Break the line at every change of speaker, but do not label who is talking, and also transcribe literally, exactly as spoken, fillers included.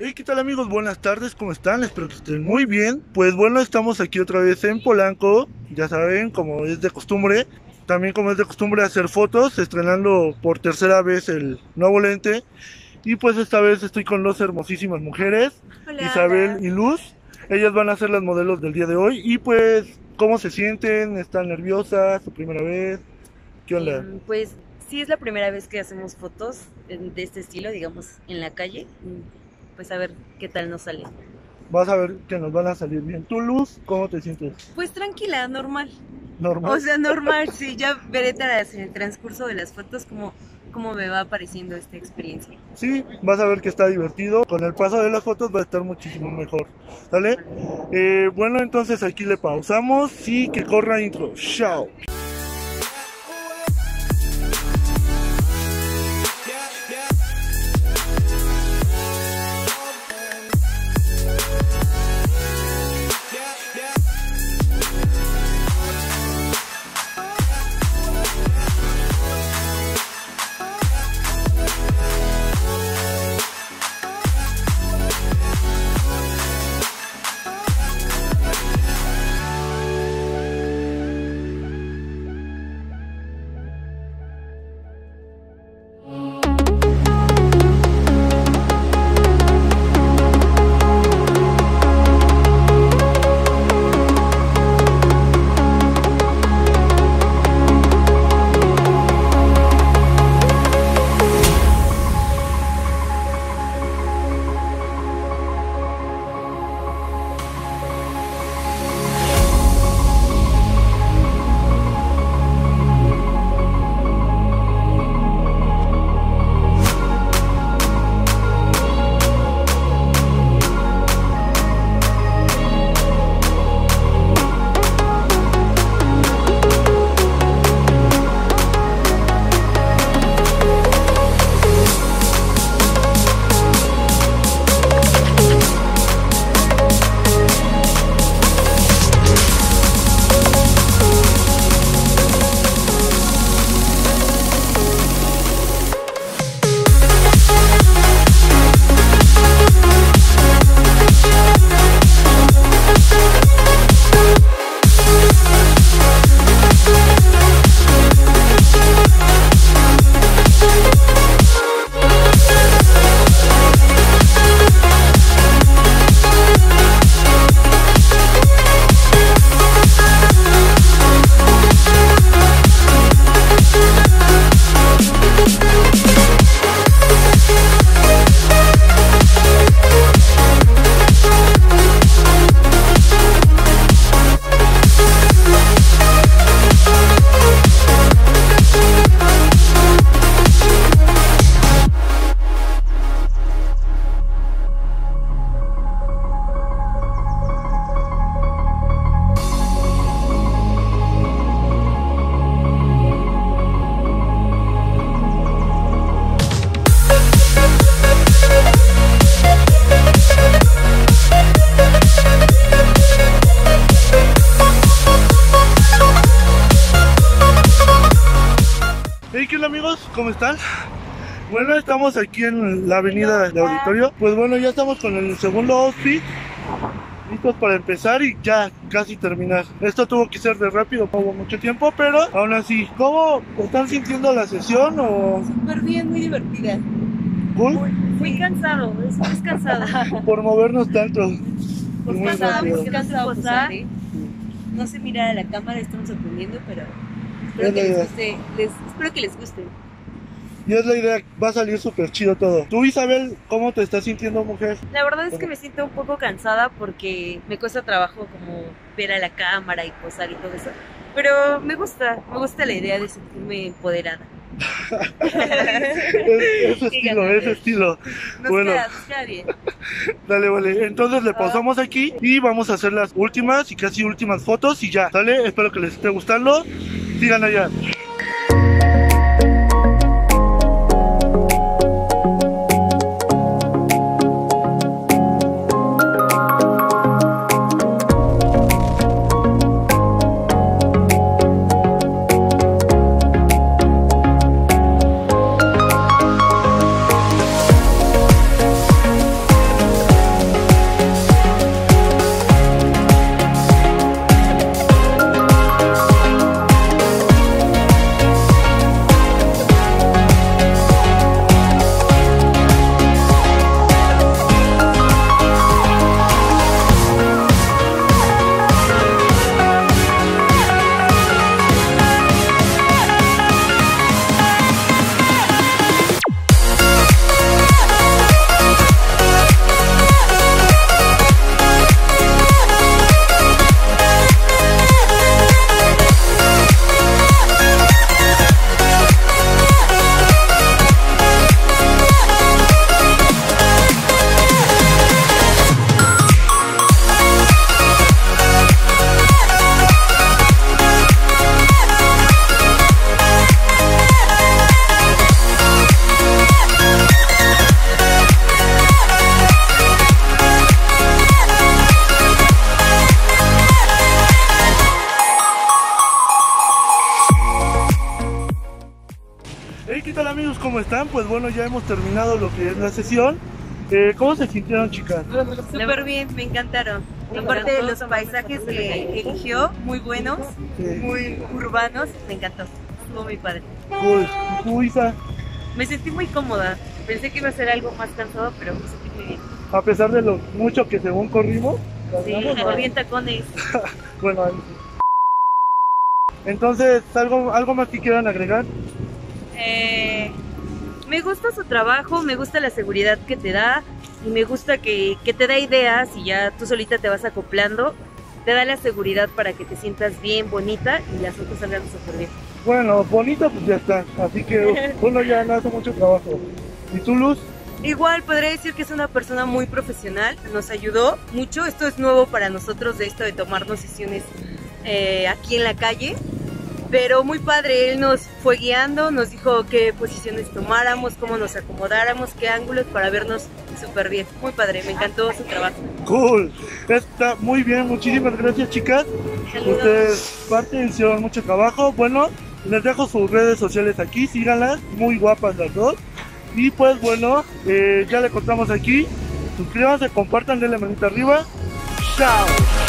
Hey, ¿qué tal amigos? Buenas tardes, ¿cómo están? Espero que estén muy bien. Pues bueno, estamos aquí otra vez en Polanco, ya saben, como es de costumbre. También como es de costumbre hacer fotos, estrenando por tercera vez el nuevo lente. Y pues esta vez estoy con dos hermosísimas mujeres,
Hola,
Isabel
hola.
y Luz. Ellas van a ser las modelos del día de hoy. Y pues, ¿cómo se sienten? ¿Están nerviosas? ¿Su primera vez? ¿Qué onda?
Em, pues sí, es la primera vez que hacemos fotos en- de este estilo, digamos, en la calle. Mm, Pues a ver qué tal nos sale.
Vas a ver que nos van a salir bien. ¿Tú, Luz, cómo te sientes?
Pues tranquila, normal.
¿Normal?
O sea, normal, sí, ya veré tras en el transcurso de las fotos cómo, cómo me va apareciendo esta experiencia.
Sí, vas a ver que está divertido. Con el paso de las fotos va a estar muchísimo mejor. ¿Sale? Eh, bueno, entonces aquí le pausamos y que corra intro. Chao. Hey, ¿qué onda amigos? ¿Cómo están? Bueno, estamos aquí en la avenida de Auditorio. Pues bueno, ya estamos con el segundo outfit, listos para empezar y ya casi terminar. Esto tuvo que ser de rápido, no hubo mucho tiempo, pero aún así, ¿cómo están sintiendo la sesión o
Súper bien, muy divertida.
cool?
Muy cansado, es muy cansado.
Por movernos tanto.
Muy
Muy
cansada,
rápido.
muy cansado posar. No se mira a la cámara, estamos aprendiendo, pero espero
Es la
que les
idea.
guste, les, espero que les guste.
Y es la idea, va a salir súper chido todo. Tú, Isabel, ¿cómo te estás sintiendo, mujer?
La verdad es que me siento un poco cansada porque me cuesta trabajo como ver a la cámara y posar y todo eso. Pero me gusta, me gusta la idea de sentirme empoderada.
Es- ese estilo, ese estilo.
Nos
Bueno.
queda, nos queda bien.
Dale, vale. Entonces le pausamos aquí y vamos a hacer las últimas y casi últimas fotos y ya. ¿Sale? Espero que les esté gustando. Sigan allá. ¿cómo están? Pues bueno, ya hemos terminado lo que es la sesión. Eh, ¿Cómo se sintieron, chicas?
Súper bien, me encantaron. Aparte de los paisajes que eligió, muy buenos,
Sí.
muy urbanos, me encantó. Estuvo muy padre.
Uy, tú, Isa,
Me sentí muy cómoda. Pensé que iba a ser algo más cansado, pero me sentí muy bien.
a pesar de lo mucho que según corrimos,
Sí,
¿ganamos? ¿No?
corrí en tacones.
Bueno, ahí sí. Entonces, ¿algo, algo más que quieran agregar?
Eh, me gusta su trabajo, me gusta la seguridad que te da y me gusta que, que te da ideas y ya tú solita te vas acoplando. Te da la seguridad para que te sientas bien, bonita y las otras salgan súper bien.
Bueno, bonita pues ya está, así que uno ya no hace mucho trabajo. ¿Y tú, Luz?
Igual podría decir que es una persona muy profesional, nos ayudó mucho. Esto es nuevo para nosotros, de esto de tomarnos sesiones eh, aquí en la calle. Pero muy padre, él nos fue guiando, nos dijo qué posiciones tomáramos, cómo nos acomodáramos, qué ángulos para vernos súper bien. Muy padre, me encantó su trabajo.
Cool, está muy bien, muchísimas gracias, chicas.
Saludos.
Ustedes parte hicieron mucho trabajo. Bueno, les dejo sus redes sociales aquí, síganlas, muy guapas las dos. Y pues bueno, eh, ya le contamos aquí. Suscríbanse, compartan, denle manita arriba. Chao.